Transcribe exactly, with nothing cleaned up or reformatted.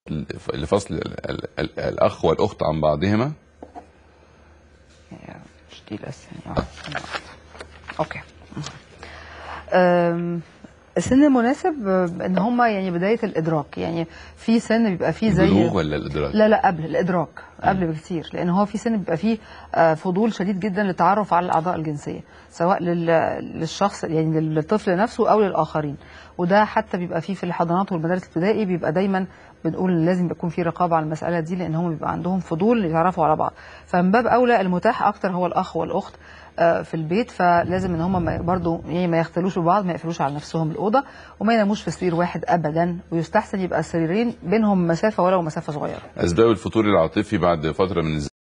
لفصل ال ال ال الأخ والأخت عن بعضهما. مش دي الأسئلة. أوكي. أم... السن المناسب ان هم يعني بدايه الادراك، يعني في سن بيبقى فيه زي البلوغ ولا الادراك؟ لا لا قبل الادراك، قبل بكتير، لان هو في سن بيبقى فيه فضول شديد جدا للتعرف على الاعضاء الجنسيه، سواء للشخص يعني للطفل نفسه او للاخرين، وده حتى بيبقى فيه في الحضانات والمدارس الابتدائي بيبقى دايما بنقول لازم يكون في رقابه على المساله دي، لان هم بيبقى عندهم فضول يتعرفوا على بعض، فمن باب اولى المتاح اكتر هو الاخ والاخت في البيت، فلازم ان هم برضو يعني ما يختلوش ببعض، ما يقفلوش على نفسهم الاوضه، وما يناموش في سرير واحد ابدا، ويستحسن يبقى السريرين بينهم مسافه ولو مسافه صغيره. اسباب الفتور العاطفي بعد فتره من